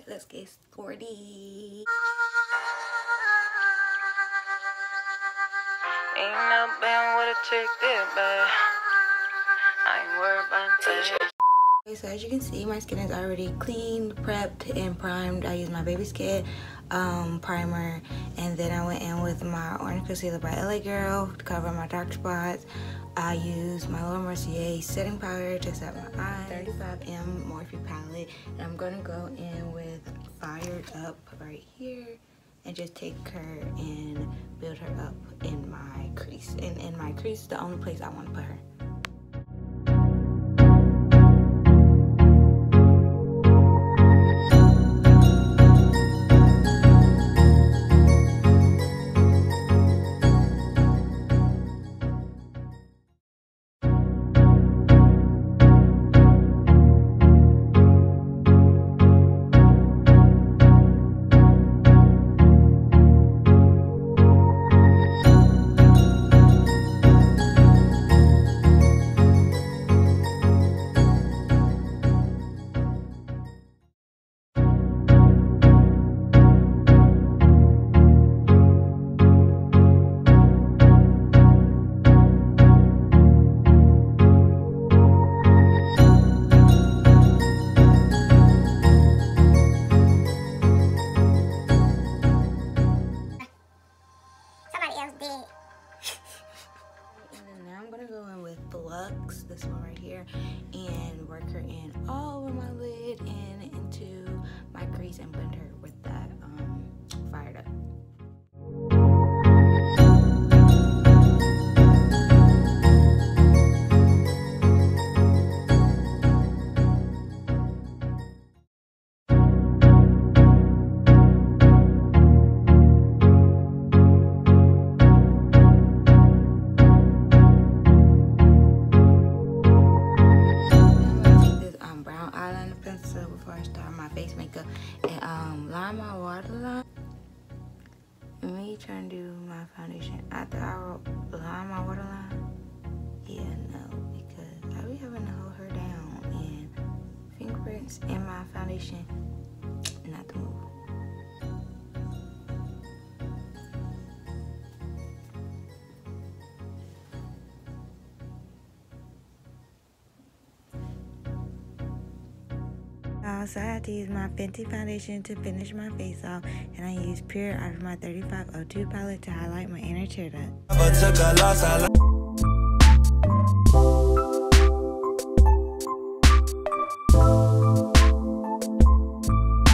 let's get started. Ain't no been with a chick that bad. I ain't worried about that. Okay, so as you can see, my skin is already clean, prepped, and primed. I used my Baby Skin primer, and then I went in with my Orange Concealer by LA Girl to cover my dark spots. I used my Laura Mercier setting powder to set my eyes, 35M Morphe palette, and I'm gonna go in with Fired Up right here and just take her and build her up in my crease. And in my crease is the only place I want to put her. And now I'm gonna go in with Flux, this one right here, and work her in all over my lid and into my crease and blend her with that Fired Up. Pencil before I start my face makeup and line my waterline. Me trying to do my foundation after I line my waterline. Yeah, no, because I be having to hold her down and fingerprints in my foundation not to move. So I had to use my Fenty foundation to finish my face off, and I used Pure out of my 3502 palette to highlight my inner tear duct.